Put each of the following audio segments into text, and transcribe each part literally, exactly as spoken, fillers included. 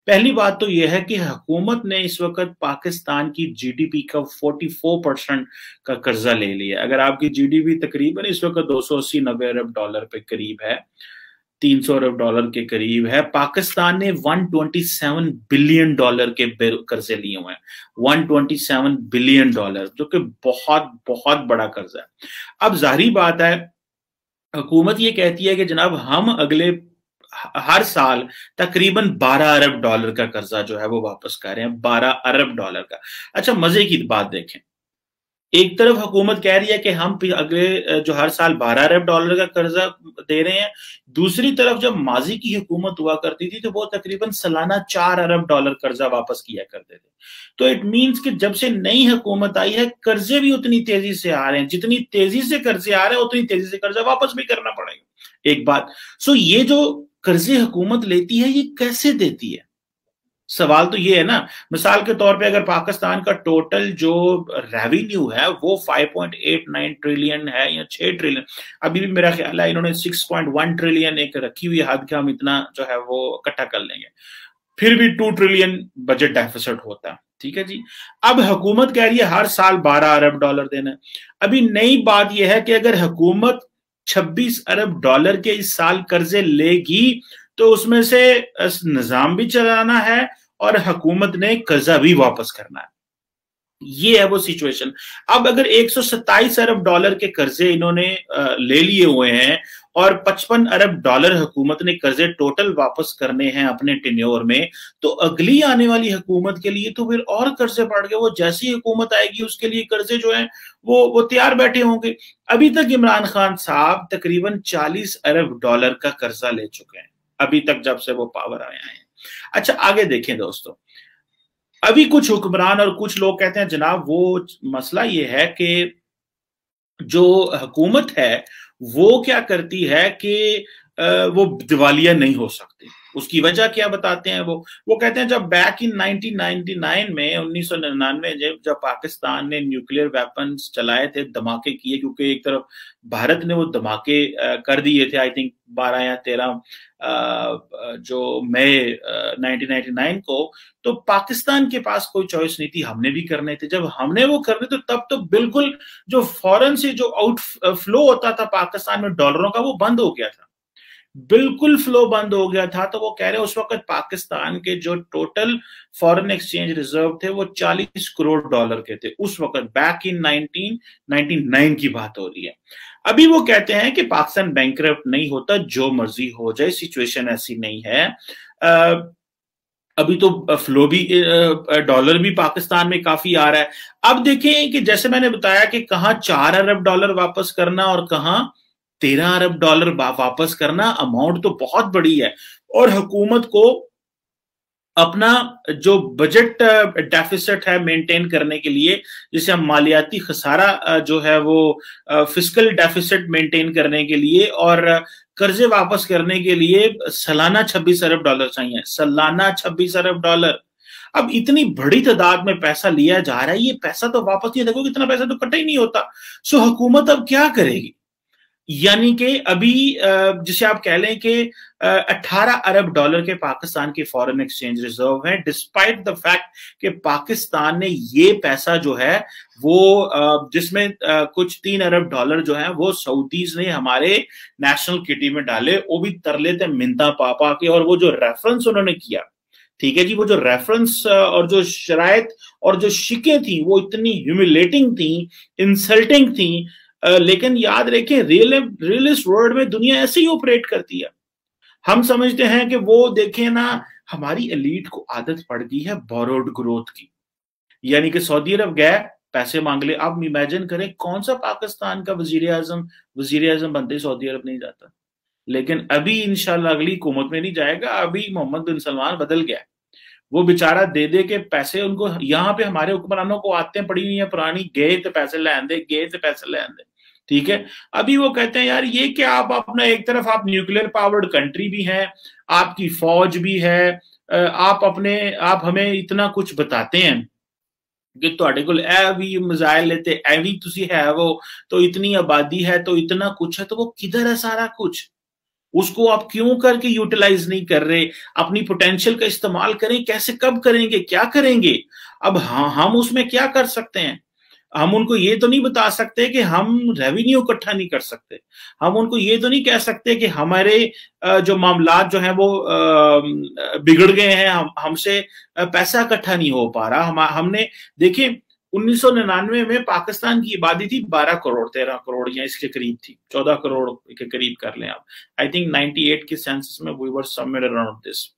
पहली बात तो यह है कि हुकूमत ने इस वक्त पाकिस्तान की जीडीपी का चौवालीस परसेंट का कर्जा ले लिया। अगर आपकी जीडीपी तकरीबन इस वक्त दो सौ अस्सी नब्बे अरब डॉलर पे करीब है, तीन सौ अरब डॉलर के करीब है, पाकिस्तान ने एक सौ सत्ताईस बिलियन डॉलर के कर्जे लिए हुए हैं। एक सौ सत्ताईस बिलियन डॉलर, जो कि बहुत बहुत बड़ा कर्जा है। अब जाहिर बात है, हुकूमत ये कहती है कि जनाब हम अगले हर साल तकरीबन बारह अरब डॉलर का कर्जा जो है वो वापस कर रहे हैं, बारह अरब डॉलर का। अच्छा, मजे की बात देखें, एक तरफ हुकूमत कह रही है कि हम अगले जो हर साल बारह अरब डॉलर का कर्जा दे रहे हैं, दूसरी तरफ जब माजी की हुकूमत हुआ करती थी तो वो तकरीबन सालाना चार अरब डॉलर कर्जा वापस किया करते थे। तो इट मींस कि जब से नई हुकूमत आई है, कर्जे भी उतनी तेजी से आ रहे हैं, जितनी तेजी से कर्जे आ रहे हैं उतनी तेजी से कर्जा वापस भी करना पड़ेगा। एक बात, सो ये जो कर्जे हुकूमत लेती है ये कैसे देती है? सवाल तो ये है ना, मिसाल के तौर पे अगर पाकिस्तान का टोटल जो रेवेन्यू है वो पाँच पॉइंट आठ नौ ट्रिलियन है या छह ट्रिलियन, अभी भी मेरा ख्याल है इन्होंने छह पॉइंट एक ट्रिलियन एक रखी हुई हद के हम इतना जो है वो इकट्ठा कर लेंगे, फिर भी दो ट्रिलियन बजट डेफिसिट होता है। ठीक है जी। अब हुकूमत कह रही है हर साल बारह अरब डॉलर देना है। अभी नई बात यह है कि अगर हुकूमत छब्बीस अरब डॉलर के इस साल कर्जे लेगी तो उसमें से निजाम भी चलाना है और हुकूमत ने कर्जा भी वापस करना है। ये है वो सिचुएशन। अब अगर एक सौ सत्ताईस अरब डॉलर के कर्जे इन्होंने ले लिए हुए हैं और पचपन अरब डॉलर हुकूमत ने कर्जे टोटल वापस करने हैं अपने टेन्योर में, तो अगली आने वाली हुकूमत के लिए तो फिर और कर्जे बढ़ गए। वो जैसी हुकूमत आएगी उसके लिए कर्जे जो हैं वो वो तैयार बैठे होंगे। अभी तक इमरान खान साहब तकरीबन चालीस अरब डॉलर का कर्जा ले चुके हैं अभी तक, जब से वो पावर आए हैं। अच्छा, आगे देखें दोस्तों, अभी कुछ हुक्मरान और कुछ लोग कहते हैं जनाब वो मसला ये है कि जो हुकूमत है वो क्या करती है कि वो दिवालिया नहीं हो सकती। उसकी वजह क्या बताते हैं वो वो कहते हैं जब back in nineteen ninety nine में उन्नीस सौ निन्यानवे जब जब पाकिस्तान ने न्यूक्लियर वेपन्स चलाए थे, धमाके किए, क्योंकि एक तरफ भारत ने वो धमाके कर दिए थे आई थिंक बारह या तेरह जो मई नाइनटीन नाइंटी नाइन को, तो पाकिस्तान के पास कोई चॉइस नहीं थी, हमने भी करने थे। जब हमने वो करने तो तब तो बिल्कुल जो फॉरेन से जो आउट फ्लो होता था पाकिस्तान में डॉलरों का वो बंद हो गया था, बिल्कुल फ्लो बंद हो गया था। तो वो कह रहे हैं उस वक्त पाकिस्तान के जो टोटल फॉरेन एक्सचेंज रिजर्व थे वो चालीस करोड़ डॉलर के थे उस वक्त, back in nineteen ninety nine की बात हो रही है। अभी वो कहते हैं कि पाकिस्तान बैंकरप्ट नहीं होता, जो मर्जी हो जाए, सिचुएशन ऐसी नहीं है। आ, अभी तो फ्लो भी डॉलर भी पाकिस्तान में काफी आ रहा है। अब देखें कि जैसे मैंने बताया कि कहां चार अरब डॉलर वापस करना और कहां तेरह अरब डॉलर वापस करना, अमाउंट तो बहुत बड़ी है। और हुकूमत को अपना जो बजट डेफिसिट है मेंटेन करने के लिए, जिसे हम मालियाती खसारा जो है वो फिस्कल डेफिसिट मेंटेन करने के लिए और कर्जे वापस करने के लिए सालाना छब्बीस अरब डॉलर चाहिए, सालाना छब्बीस अरब डॉलर। अब इतनी बड़ी तादाद में पैसा लिया जा रहा है, ये पैसा तो वापस नहीं, देखो इतना पैसा तो कटा ही नहीं होता। सो हुकूमत अब क्या करेगी? यानी कि अभी जिसे आप कह लें कि अठारह अरब डॉलर के पाकिस्तान के फॉरेन एक्सचेंज रिजर्व हैं, डिस्पाइट द फैक्ट कि पाकिस्तान ने ये पैसा जो है वो जिसमें कुछ तीन अरब डॉलर जो है वो सऊदीज ने हमारे नेशनल किटी में डाले, वो भी तरले थे मिन्ता पा पा के। और वो जो रेफरेंस उन्होंने किया, ठीक है जी, वो जो रेफरेंस और जो शराइत और जो शिकें थी वो इतनी ह्यूमिलेटिंग थी, इंसल्टिंग थी। Uh, लेकिन याद रखें रियल रियलिस्ट वर्ल्ड में दुनिया ऐसे ही ऑपरेट करती है। हम समझते हैं कि वो देखें ना, हमारी एलीट को आदत पड़ गई है बोरोड ग्रोथ की, यानी कि सऊदी अरब गए पैसे मांग ले। अब इमेजिन करें कौन सा पाकिस्तान का वजीर आजम वजीर आजम बनते सऊदी अरब नहीं जाता, लेकिन अभी इंशाल्लाह अगली हुकूमत में नहीं जाएगा। अभी मोहम्मद बिन सलमान बदल गया, वो बेचारा दे दे के पैसे उनको यहाँ पे हमारे हुक्मरानों को आते पड़ी हुई है पुरानी, गए तो पैसे ले आंदे, गए तो पैसे ले आंदे, ठीक है। अभी वो कहते हैं यार ये क्या, आप अपना एक तरफ आप न्यूक्लियर पावर्ड कंट्री भी हैं, आपकी फौज भी है, आप अपने आप हमें इतना कुछ बताते हैं कि ਤੁਹਾਡੇ ਕੋਲ ਇਹ भी मिसाइल लेते ए भी तुसी है वो, तो इतनी आबादी है तो इतना कुछ है, तो वो किधर है सारा कुछ? उसको आप क्यों करके यूटिलाइज नहीं कर रहे? अपनी पोटेंशियल का इस्तेमाल करें। कैसे, कब करेंगे, क्या करेंगे? अब हाँ, हम उसमें क्या कर सकते हैं? हम उनको ये तो नहीं बता सकते कि हम रेवेन्यू इकट्ठा नहीं कर सकते। हम उनको ये तो नहीं कह सकते कि हमारे जो मामलात जो हैं वो बिगड़ गए हैं, हम हमसे पैसा इकट्ठा नहीं हो पा रहा। हम हमने देखिए उन्नीस सौ निन्यानवे में पाकिस्तान की आबादी थी बारह करोड़, तेरह करोड़ या इसके करीब थी, चौदह करोड़ के करीब कर लें आप। आई थिंक अट्ठानवे के सेंसस में we were somewhere around this.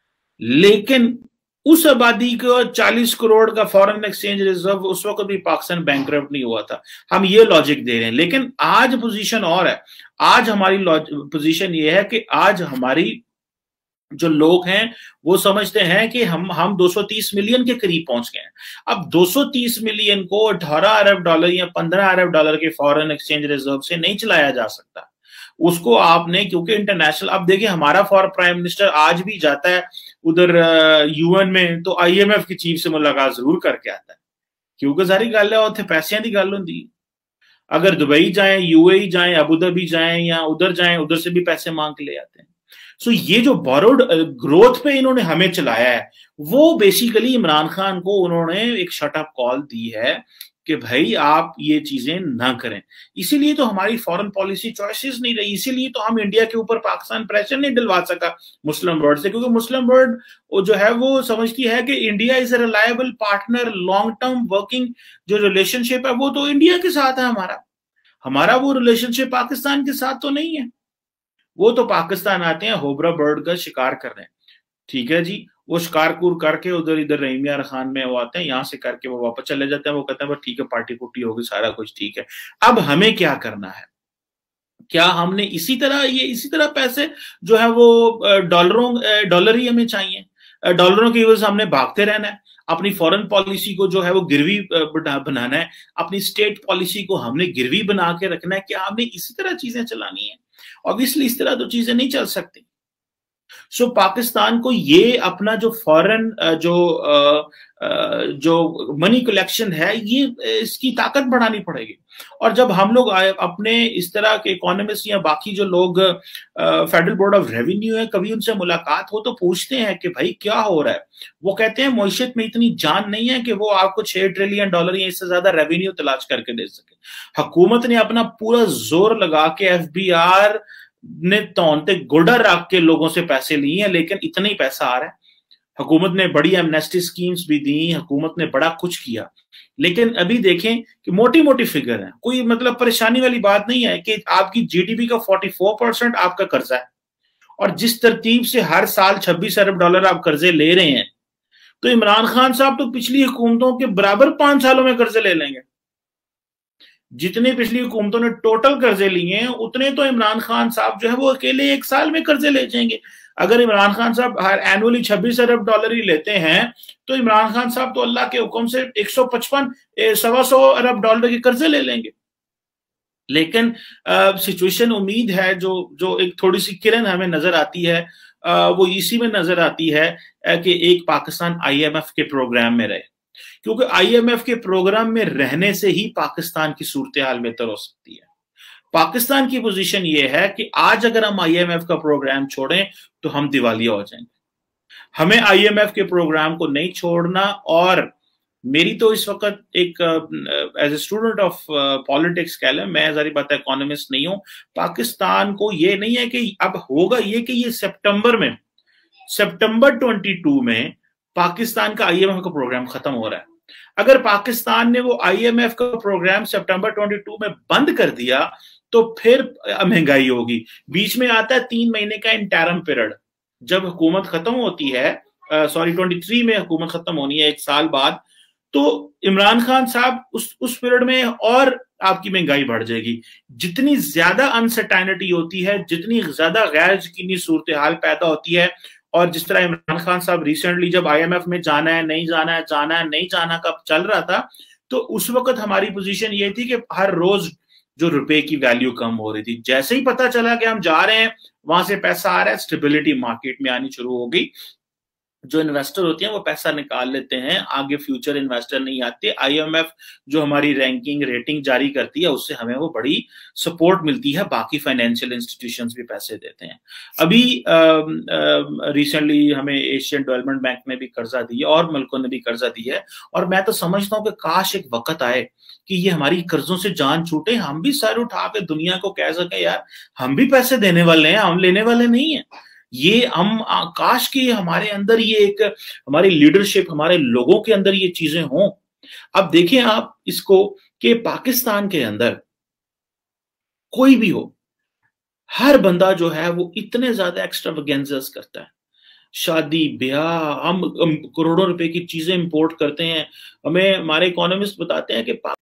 लेकिन उस आबादी को चालीस करोड़ का फॉरेन एक्सचेंज रिजर्व, उस वक्त भी पाकिस्तान बैंकरप्ट नहीं हुआ था। हम ये लॉजिक दे रहे हैं, लेकिन आज पोजीशन और है। आज हमारी पोजीशन ये है कि आज हमारी जो लोग हैं वो समझते हैं कि हम हम दो सौ तीस मिलियन के करीब पहुंच गए हैं। अब दो सौ तीस मिलियन को अठारह अरब डॉलर या पंद्रह अरब डॉलर के फॉरेन एक्सचेंज रिजर्व से नहीं चलाया जा सकता। उसको आपने, क्योंकि इंटरनेशनल, अब देखिए हमारा फॉर प्राइम मिनिस्टर आज भी जाता है उधर यूएन में तो आईएमएफ की चीफ से मुलाकात जरूर करके आता है, क्योंकि सारी गल है उत्थे पैसों की गल होंदी। अगर दुबई जाएं, यूएई जाएं, अबू धाबी जाएं या उधर जाएं, उधर से भी पैसे मांग के ले आते हैं। सो so, ये जो बोरोड ग्रोथ पे इन्होंने हमें चलाया है, वो बेसिकली इमरान खान को उन्होंने एक शट अप कॉल दी है कि भाई आप ये चीजें ना करें। इसीलिए तो हमारी फॉरेन पॉलिसी चॉइसेस नहीं रही, इसीलिए तो हम इंडिया के ऊपर पाकिस्तान प्रेशर नहीं दिलवा सका मुस्लिम वर्ल्ड से, क्योंकि मुस्लिम वर्ल्ड जो है वो समझती है कि India is a reliable partner, long term working जो रिलेशनशिप है वो तो इंडिया के साथ है हमारा। हमारा वो रिलेशनशिप पाकिस्तान के साथ तो नहीं है। वो तो पाकिस्तान आते हैं होबरा बर्ड का शिकार कर रहे हैं, ठीक है जी, वो शिकारपुर करके उधर इधर रहीम यार खान में वो आते हैं, यहां से करके वो वापस चले जाते हैं। वो कहते हैं बस ठीक है, पार्टी पुट्टी होगी, सारा कुछ ठीक है। अब हमें क्या करना है? क्या हमने इसी तरह ये इसी तरह पैसे जो है वो डॉलरों डॉलर ही हमें चाहिए, डॉलरों की वजह से हमने भागते रहना है? अपनी फॉरेन पॉलिसी को जो है वो गिरवी बनाना है, अपनी स्टेट पॉलिसी को हमने गिरवी बना के रखना है? क्या हमने इसी तरह चीजें चलानी है? ऑब्वियसली इस तरह तो चीजें नहीं चल सकती। सो so, पाकिस्तान को ये अपना जो फॉरेन जो जो मनी कलेक्शन है, ये इसकी ताकत बढ़ानी पड़ेगी। और जब हम लोग अपने इस तरह के इकोनॉमिस्ट या बाकी जो लोग फेडरल बोर्ड ऑफ रेवेन्यू है, कभी उनसे मुलाकात हो तो पूछते हैं कि भाई क्या हो रहा है? वो कहते हैं मईशत में इतनी जान नहीं है कि वो आपको छह ट्रिलियन डॉलर या इससे ज्यादा रेवेन्यू तलाश करके दे सके। हुकूमत ने अपना पूरा जोर लगा के एफ बी आर ने तौनते गोडा रख के लोगों से पैसे लिए हैं, लेकिन इतना ही पैसा आ रहा है। हुकूमत ने बड़ी एमनेस्टी स्कीम्स भी दी, हुकूमत ने बड़ा कुछ किया, लेकिन अभी देखें कि मोटी मोटी फिगर है। कोई मतलब परेशानी वाली बात नहीं है कि आपकी जीडीपी का चौवालीस परसेंट आपका कर्जा है, और जिस तरतीब से हर साल छब्बीस अरब डॉलर आप कर्जे ले रहे हैं, तो इमरान खान साहब तो पिछली हुकूमतों के बराबर पांच सालों में कर्जे ले लेंगे। जितने पिछली हुकूमतों ने टोटल कर्जे लिए हैं, उतने तो इमरान खान साहब जो है वो अकेले एक साल में कर्जे ले जाएंगे। अगर इमरान खान साहब हर एनुअली छब्बीस अरब डॉलर ही लेते हैं, तो इमरान खान साहब तो अल्लाह के हुक्म से एक सौ पचपन सवा सौ अरब डॉलर के कर्जे ले लेंगे। लेकिन सिचुएशन उम्मीद है जो जो एक थोड़ी सी किरण हमें नजर आती है, आ, वो इसी में नजर आती है कि एक पाकिस्तान आईएमएफ के प्रोग्राम में रहे, क्योंकि आईएमएफ के प्रोग्राम में रहने से ही पाकिस्तान की सूरत हाल बेहतर हो सकती है। पाकिस्तान की पोजीशन ये है कि आज अगर हम आईएमएफ का प्रोग्राम छोड़ें तो हम दिवालिया हो जाएंगे। हमें आईएमएफ के प्रोग्राम को नहीं छोड़ना। और मेरी तो इस वक्त एक as a student of politics कह लें, मैं जारी बात है इकोनॉमिस्ट नहीं हूं, पाकिस्तान को ये नहीं है कि अब होगा ये कि ये सितंबर में सितंबर बाईस में पाकिस्तान का आईएमएफ का प्रोग्राम खत्म हो रहा है। अगर पाकिस्तान ने वो आईएमएफ का प्रोग्राम सितंबर बाईस में बंद कर दिया तो फिर महंगाई होगी। बीच में आता है तीन महीने का इंटरम पीरियड, जब हुकूमत खत्म होती है, सॉरी तेईस में हुकूमत खत्म होनी है एक साल बाद, तो इमरान खान साहब उस उस पीरियड में और आपकी महंगाई बढ़ जाएगी। जितनी ज्यादा अनसर्टेनिटी होती है, जितनी ज्यादा गैर यकीनी सूरत हाल पैदा होती है, और जिस तरह इमरान खान साहब रिसेंटली जब आईएमएफ में जाना है नहीं जाना है जाना है नहीं जाना कब चल रहा था, तो उस वक्त हमारी पोजीशन ये थी कि हर रोज जो रुपए की वैल्यू कम हो रही थी। जैसे ही पता चला कि हम जा रहे हैं, वहां से पैसा आ रहा है, स्टेबिलिटी मार्केट में आनी शुरू हो गई। जो इन्वेस्टर होते हैं वो पैसा निकाल लेते हैं, आगे फ्यूचर इन्वेस्टर नहीं आते। आईएमएफ जो हमारी रैंकिंग रेटिंग जारी करती है उससे हमें वो बड़ी सपोर्ट मिलती है, बाकी फाइनेंशियल इंस्टीट्यूशंस भी पैसे देते हैं। अभी रिसेंटली हमें एशियन डेवलपमेंट बैंक ने भी कर्जा दिया और मुल्कों ने भी कर्जा दिया है, और मैं तो समझता हूँ कि काश एक वक्त आए कि ये हमारी कर्जों से जान छूटे, हम भी सर उठा के दुनिया को कह सके यार हम भी पैसे देने वाले हैं, हम लेने वाले नहीं है। ये हम काश कि हमारे अंदर ये एक हमारी लीडरशिप, हमारे लोगों के अंदर ये चीजें हों। अब देखें आप इसको कि पाकिस्तान के अंदर कोई भी हो, हर बंदा जो है वो इतने ज्यादा एक्स्ट्रावेगेंसेस करता है, शादी ब्याह, हम, हम करोड़ों रुपए की चीजें इंपोर्ट करते हैं। हमें हमारे इकोनॉमिस्ट बताते हैं कि